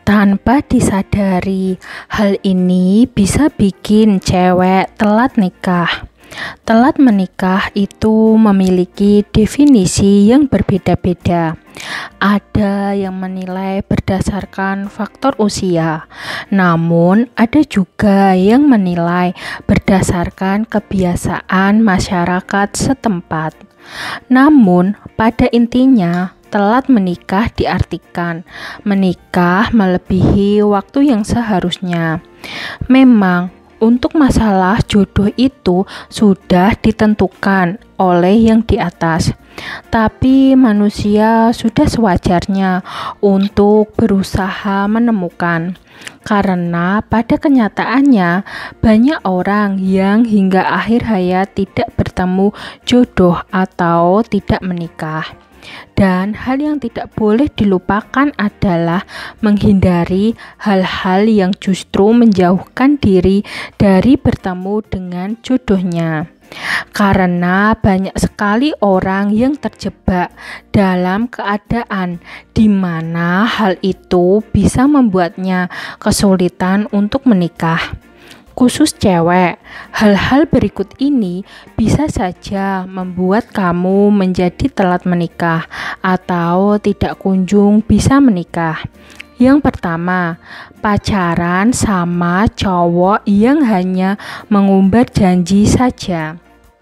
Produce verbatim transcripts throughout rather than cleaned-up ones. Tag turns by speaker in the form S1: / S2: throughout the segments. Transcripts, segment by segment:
S1: Tanpa disadari, hal ini bisa bikin cewek telat nikah. Telat menikah itu memiliki definisi yang berbeda-beda. Ada yang menilai berdasarkan faktor usia, namun ada juga yang menilai berdasarkan kebiasaan masyarakat setempat. Namun, pada intinya, telat menikah diartikan menikah melebihi waktu yang seharusnya. Memang, untuk masalah jodoh itu sudah ditentukan oleh yang di atas, tapi manusia sudah sewajarnya untuk berusaha menemukan. Karena pada kenyataannya banyak orang yang hingga akhir hayat tidak bertemu jodoh atau tidak menikah. Dan hal yang tidak boleh dilupakan adalah menghindari hal-hal yang justru menjauhkan diri dari bertemu dengan jodohnya. Karena banyak sekali orang yang terjebak dalam keadaan di mana hal itu bisa membuatnya kesulitan untuk menikah. Khusus cewek, hal-hal berikut ini bisa saja membuat kamu menjadi telat menikah atau tidak kunjung bisa menikah. Yang pertama, pacaran sama cowok yang hanya mengumbar janji saja.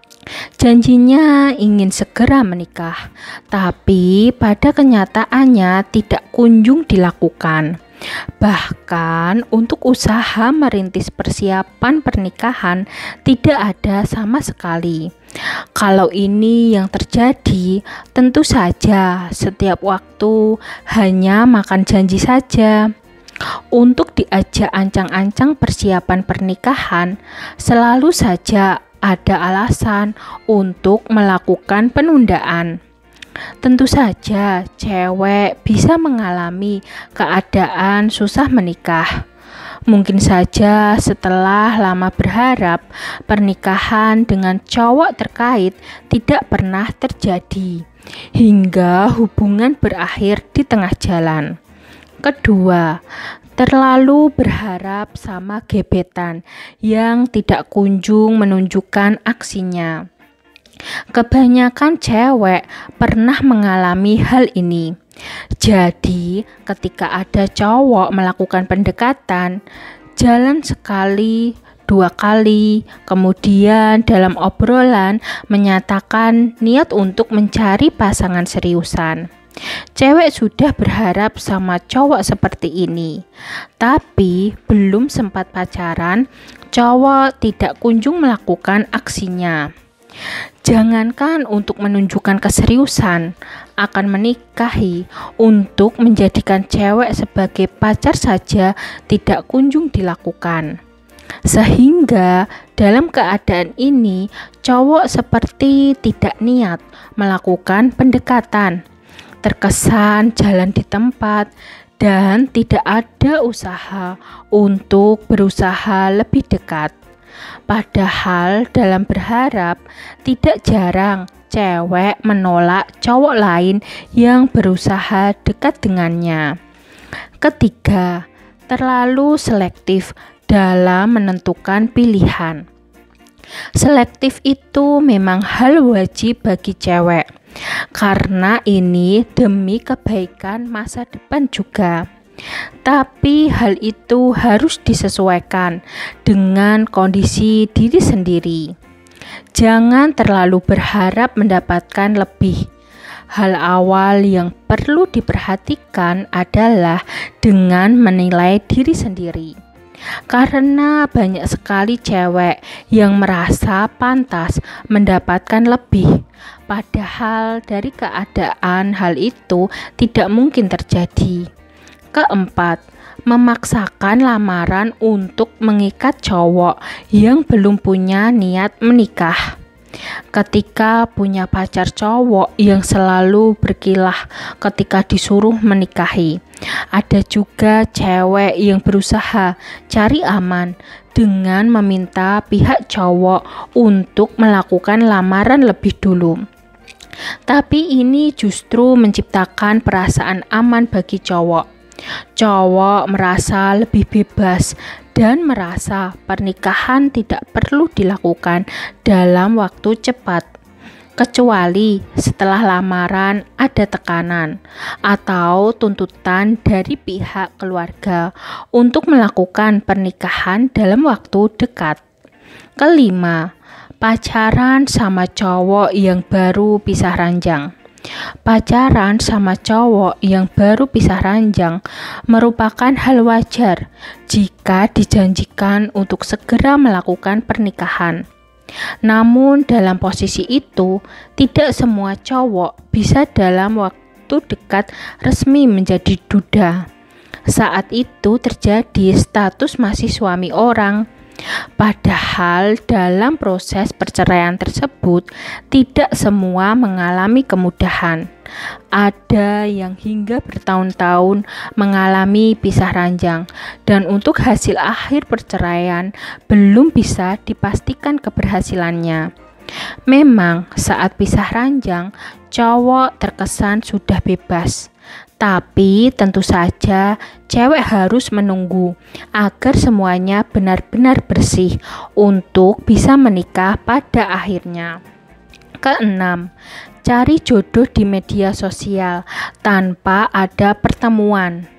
S1: Janjinya ingin segera menikah, tapi pada kenyataannya tidak kunjung dilakukan. Bahkan untuk usaha merintis persiapan pernikahan tidak ada sama sekali. Kalau ini yang terjadi, tentu saja setiap waktu hanya makan janji saja. Untuk diajak ancang-ancang persiapan pernikahan, selalu saja ada alasan untuk melakukan penundaan. Tentu saja cewek bisa mengalami keadaan susah menikah. Mungkin saja setelah lama berharap, pernikahan dengan cowok terkait tidak pernah terjadi, hingga hubungan berakhir di tengah jalan. Kedua, terlalu berharap sama gebetan yang tidak kunjung menunjukkan aksinya. Kebanyakan cewek pernah mengalami hal ini. Jadi, ketika ada cowok melakukan pendekatan, jalan sekali, dua kali, kemudian dalam obrolan menyatakan niat untuk mencari pasangan seriusan. Cewek sudah berharap sama cowok seperti ini, tapi belum sempat pacaran, cowok tidak kunjung melakukan aksinya. Jangankan untuk menunjukkan keseriusan akan menikahi, untuk menjadikan cewek sebagai pacar saja tidak kunjung dilakukan. Sehingga dalam keadaan ini cowok seperti tidak niat melakukan pendekatan, terkesan jalan di tempat dan tidak ada usaha untuk berusaha lebih dekat. Padahal dalam berharap, tidak jarang cewek menolak cowok lain yang berusaha dekat dengannya. Ketiga, terlalu selektif dalam menentukan pilihan. Selektif itu memang hal wajib bagi cewek, karena ini demi kebaikan masa depan juga. Tapi hal itu harus disesuaikan dengan kondisi diri sendiri. Jangan terlalu berharap mendapatkan lebih. Hal awal yang perlu diperhatikan adalah dengan menilai diri sendiri. Karena banyak sekali cewek yang merasa pantas mendapatkan lebih, padahal dari keadaan hal itu tidak mungkin terjadi. Keempat, memaksakan lamaran untuk mengikat cowok yang belum punya niat menikah. Ketika punya pacar cowok yang selalu berkilah ketika disuruh menikahi, ada juga cewek yang berusaha cari aman dengan meminta pihak cowok untuk melakukan lamaran lebih dulu. Tapi ini justru menciptakan perasaan aman bagi cowok. Cowok merasa lebih bebas dan merasa pernikahan tidak perlu dilakukan dalam waktu cepat, kecuali setelah lamaran ada tekanan atau tuntutan dari pihak keluarga untuk melakukan pernikahan dalam waktu dekat. Kelima, pacaran sama cowok yang baru pisah ranjang. Pacaran sama cowok yang baru pisah ranjang merupakan hal wajar jika dijanjikan untuk segera melakukan pernikahan. Namun dalam posisi itu, tidak semua cowok bisa dalam waktu dekat resmi menjadi duda. Saat itu terjadi status masih suami orang. Padahal dalam proses perceraian tersebut tidak semua mengalami kemudahan. Ada yang hingga bertahun-tahun mengalami pisah ranjang dan untuk hasil akhir perceraian belum bisa dipastikan keberhasilannya. Memang saat pisah ranjang, cowok terkesan sudah bebas. Tapi tentu saja cewek harus menunggu agar semuanya benar-benar bersih untuk bisa menikah pada akhirnya. Keenam, cari jodoh di media sosial tanpa ada pertemuan.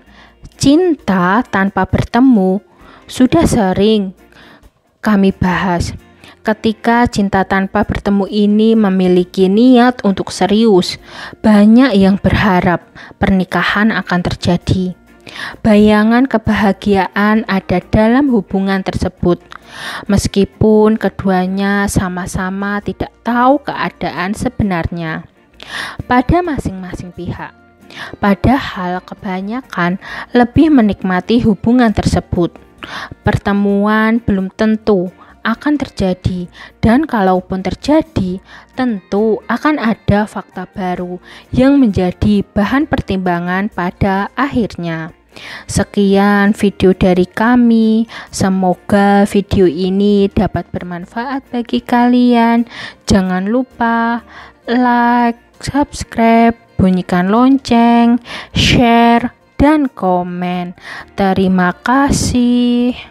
S1: Cinta tanpa bertemu sudah sering kami bahas. Ketika cinta tanpa bertemu ini memiliki niat untuk serius, banyak yang berharap pernikahan akan terjadi. Bayangan kebahagiaan ada dalam hubungan tersebut, meskipun keduanya sama-sama tidak tahu keadaan sebenarnya pada masing-masing pihak. Padahal kebanyakan lebih menikmati hubungan tersebut. Pertemuan belum tentu akan terjadi, dan kalaupun terjadi, tentu akan ada fakta baru yang menjadi bahan pertimbangan pada akhirnya. Sekian video dari kami, semoga video ini dapat bermanfaat bagi kalian. Jangan lupa like, subscribe, bunyikan lonceng, share, dan komen. Terima kasih.